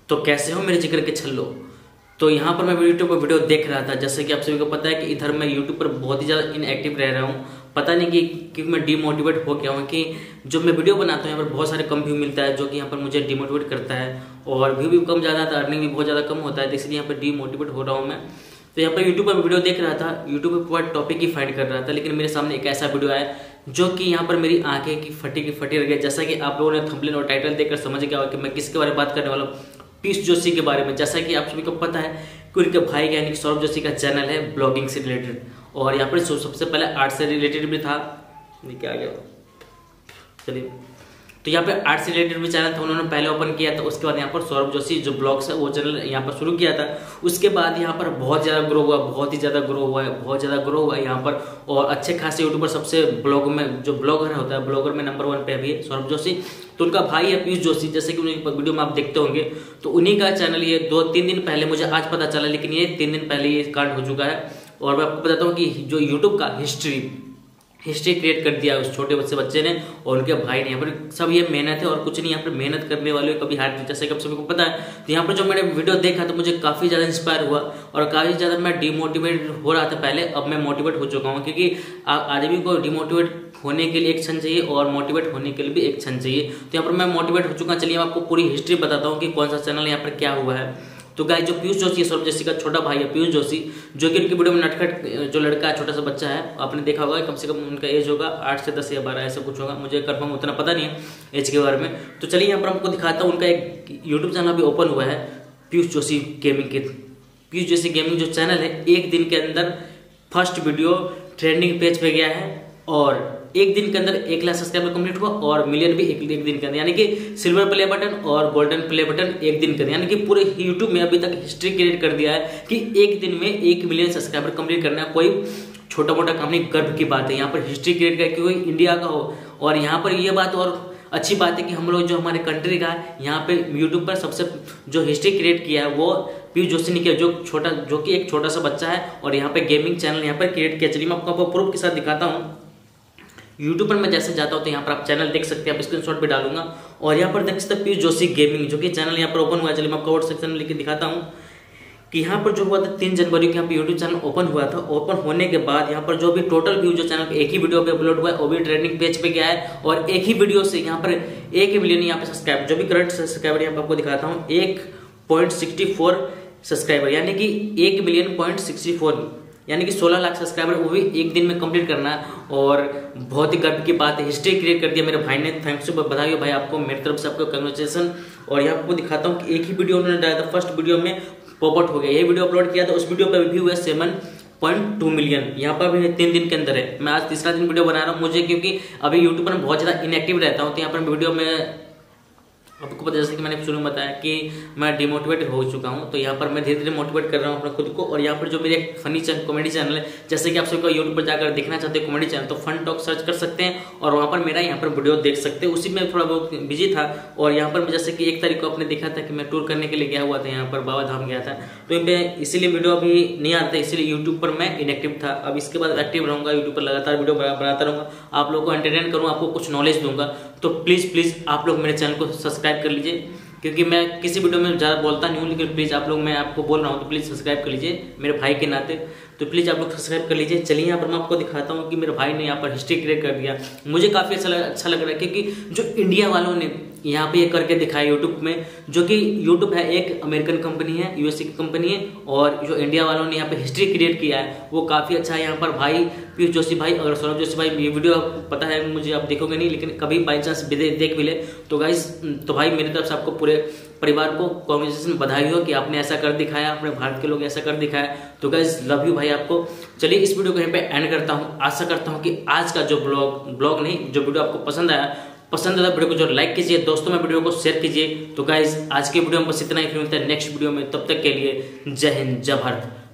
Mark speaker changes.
Speaker 1: तो कैसे हो मेरे जिक्र के छल्लो। तो यहाँ पर मैं यूट्यूब पर वीडियो देख रहा था, जैसे कि आप सभी को पता है कि इधर मैं यूट्यूब पर बहुत ही ज़्यादा इनएक्टिव रह रहा हूँ। पता नहीं कि क्योंकि मैं डीमोटिवेट हो गया हूँ कि जो मैं वीडियो बनाता हूँ यहाँ पर बहुत सारे कम व्यू मिलता है, जो कि यहाँ पर मुझे डीमोटिवेट करता है, और व्यू भी कम ज़्यादा आता है, अर्निंग भी बहुत ज़्यादा कम होता है, तो इसलिए यहाँ पर डीमोटिवेट हो रहा हूँ मैं। तो यहाँ पर यूट्यूब पर वीडियो देख रहा था, यूट्यूब पर पूरा टॉपिक ही फाइंड कर रहा था, लेकिन मेरे सामने एक ऐसा वीडियो आया जो कि यहाँ पर मेरी आंखें की फटी रह गई। जैसा कि आप लोगों ने थंबनेल और टाइटल देखकर समझ गया होगा कि मैं किसके बारे में बात करने वाला हूँ, पीयूष जोशी के बारे में। जैसा कि आप सभी को पता है कि उनके भाई यानी कि सौरभ जोशी का चैनल है ब्लॉगिंग से रिलेटेड, और यहाँ पर सबसे पहले आर्ट से रिलेटेड भी था। ये क्या आ गया, चलिए। तो यहाँ पे आर्ट से रिलेटेड भी चैनल था, उन्होंने पहले ओपन किया था। उसके बाद यहाँ पर सौरभ जोशी जो ब्लॉग्स है वो चैनल यहाँ पर शुरू किया था। उसके बाद यहाँ पर बहुत ज़्यादा ग्रो हुआ, बहुत ही ज़्यादा ग्रो हुआ है, बहुत ज़्यादा ग्रो हुआ है यहाँ पर, और अच्छे खासे यूट्यूबर सबसे ब्लॉग में जो ब्लॉगर होता है, ब्लॉगर में नंबर 1 पे अभी है सौरभ जोशी। तो उनका भाई है पीयूष जोशी, जैसे कि उनकी वीडियो में आप देखते होंगे। तो उन्हीं का चैनल ये 2-3 दिन पहले, मुझे आज पता चला, लेकिन ये 3 दिन पहले ये कांड हो चुका है। और मैं आपको बताता हूँ कि जो यूट्यूब का हिस्ट्री क्रिएट कर दिया उस छोटे बच्चे ने और उनके भाई ने। यहाँ पर सब ये मेहनत है और कुछ नहीं, यहाँ पर मेहनत करने वाले कभी हार नहीं, जैसे कि आप सभी को पता है। तो यहाँ पर जो मैंने वीडियो देखा तो मुझे काफ़ी ज़्यादा इंस्पायर हुआ और काफ़ी ज़्यादा मैं डिमोटिवेट हो रहा था पहले, अब मैं मोटिवेट हो चुका हूँ, क्योंकि आदमी को डिमोटिवेट होने के लिए एक क्षण चाहिए और मोटिवेट होने के लिए भी एक क्षण चाहिए। तो यहाँ पर मैं मोटिवेट हो चुका। चलिए मैं आपको पूरी हिस्ट्री बताता हूँ कि कौन सा चैनल यहाँ पर क्या हुआ है। तो गाइस, जो पीयूष जोशी है, सौरभ जोशी का छोटा भाई है पीयूष जोशी, जो कि उनकी वीडियो में नटखट जो लड़का है, छोटा सा बच्चा है, आपने देखा होगा, कम से कम उनका एज होगा 8 से 10 या 12 ऐसा कुछ होगा, मुझे कंफर्म उतना पता नहीं है एज के बारे में। तो चलिए यहाँ पर हमको दिखाता हूँ, उनका एक यूट्यूब चैनल भी ओपन हुआ है, पीयूष जोशी गेमिंग के। पीयूष जोशी गेमिंग जो चैनल है, एक दिन के अंदर फर्स्ट वीडियो ट्रेंडिंग पेज पे गया है, और एक दिन के अंदर 1 लाख सब्सक्राइबर कंप्लीट हुआ, और मिलियन भी एक दिन के अंदर, यानी कि सिल्वर प्ले बटन और गोल्डन प्ले बटन एक दिन के अंदर, यानी कि पूरे यूट्यूब में अभी तक हिस्ट्री क्रिएट कर दिया है कि एक दिन में 1 मिलियन सब्सक्राइबर कंप्लीट करना कोई छोटा मोटा काम नहीं, गर्व की बात है। यहाँ पर हिस्ट्री क्रिएट करके कोई इंडिया का हो, और यहाँ पर ये बात और अच्छी बात है कि हम लोग जो हमारे कंट्री का यहाँ पे यूट्यूब पर सबसे जो हिस्ट्री क्रिएट किया है वो पीयूष जोशी ने किया, जो कि एक छोटा सा बच्चा है, और यहाँ पे गेमिंग चैनल यहाँ पर क्रिएट किया। चलिए मैं आपको प्रूफ के साथ दिखाता हूँ। यूट्यूब पर मैं जैसे जाता हूँ तो यहाँ पर आप चैनल देख सकते हैं, आप स्क्रीनशॉट भी डालूंगा, और यहाँ पर देख सकते हैं पीयूष जोशी गेमिंग, जो कि चैनल यहाँ पर ओपन हुआ है। चलिए मैं आपको कमेंट सेक्शन में लिख के दिखाता हूँ कि यहाँ पर जो हुआ था 3 जनवरी को यहाँ पे यूट्यूब चैनल ओपन हुआ था। ओपन होने के बाद यहाँ पर जो भी टोटल व्यू जो चैनल पे एक ही वीडियो पे अपलोड हुआ है वो भी ट्रेंडिंग पेज पे गया है, और एक ही वीडियो से यहाँ पर 1 मिलियन यहाँ पे सब्सक्राइबर, जो भी करंट सब्सक्राइबर यहाँ पर आपको दिखाता हूँ, 1.64 सब्सक्राइबर, यानी कि 1,000,064, यानी कि 16 लाख सब्सक्राइबर, वो भी एक दिन में कंप्लीट करना है, और बहुत ही गर्व की बात है। हिस्ट्री क्रिएट कर दिया मेरे भाई ने, थैंक्स टू, बधाई हो भाई आपको, मेरी तरफ से आपको कंग्रेचुलेसन। और यहाँ आपको दिखाता हूँ कि एक ही वीडियो उन्होंने डाला था, फर्स्ट वीडियो में पॉप आउट हो गया। ये वीडियो अपलोड किया था, उस वीडियो पर व्यू हुआ 7.2 मिलियन, यहाँ पर भी 3 दिन के अंदर है। मैं आज तीसरा दिन वीडियो बना रहा हूँ, मुझे क्योंकि अभी यूट्यूब पर बहुत ज़्यादा इनएक्टिव रहता हूँ, तो यहाँ पर वीडियो में आपको पता, जैसे कि मैंने शुरू में बताया कि मैं डिमोटिवेट हो चुका हूं, तो यहाँ पर मैं धीरे धीरे मोटिवेट कर रहा हूं अपने खुद को। और यहाँ पर जो मेरे एक फनी कॉमेडी चैनल है, जैसे कि आप सबको यूट्यूब पर जाकर देखना चाहते हैं कॉमेडी चैनल, तो फन टॉक सर्च कर सकते हैं, और वहाँ पर मेरा यहाँ पर वीडियो देख सकते हैं। उसी में थोड़ा बहुत बिजी था, और यहाँ पर जैसे कि 1 तारीख को आपने देखा था कि मैं टूर करने के लिए गया हुआ था, यहाँ पर बाबा धाम गया था, तो इसीलिए वीडियो अभी नहीं आता, इसीलिए यूट्यूब पर मैं इनएक्टिव था। अब इसके बाद एक्टिव रहूँगा, यूट्यूब पर लगातार वीडियो बनाता रहूँगा, आप लोगों को एंटरटेन करूँगा, आपको कुछ नॉलेज दूंगा। तो प्लीज़ आप लोग मेरे चैनल को सब्सक्राइब कर लीजिए, क्योंकि मैं किसी वीडियो में ज़्यादा बोलता नहीं हूँ, लेकिन प्लीज़ आप लोग, मैं आपको बोल रहा हूँ तो प्लीज़ सब्सक्राइब कर लीजिए मेरे भाई के नाते, तो प्लीज़ आप लोग सब्सक्राइब कर लीजिए। चलिए यहाँ पर मैं आपको दिखाता हूँ कि मेरे भाई ने यहाँ पर हिस्ट्री क्रिएट कर दिया, मुझे काफ़ी अच्छा लग रहा है, क्योंकि जो इंडिया वालों ने यहाँ पे ये करके दिखाया यूट्यूब में, जो कि यूट्यूब है एक अमेरिकन कंपनी है, यूएसए की कंपनी है, और जो इंडिया वालों ने यहाँ पे हिस्ट्री क्रिएट किया है वो काफ़ी अच्छा है। यहाँ पर भाई पीयूष जोशी भाई और सौरभ जोशी भाई, ये वीडियो पता है मुझे, आप देखोगे नहीं, लेकिन कभी बाई चांस देख भी ले तो गाइस, तो भाई मेरी तरफ से आपको पूरे परिवार को कॉन्ग्रेचुलेशन में बधाई हो कि आपने ऐसा कर दिखाया, अपने भारत के लोग ऐसा कर दिखाया। तो गाइस लव यू भाई आपको। चलिए इस वीडियो को यहीं पे एंड करता हूँ। आशा करता हूँ कि आज का जो ब्लॉग नहीं, जो वीडियो आपको पसंद आया वीडियो को जो लाइक कीजिए, दोस्तों में वीडियो को शेयर कीजिए। तो गाइस आज के वीडियो में बस इतना ही, फिर मिलता है नेक्स्ट वीडियो में, तब तक के लिए जय हिंद जय भारत।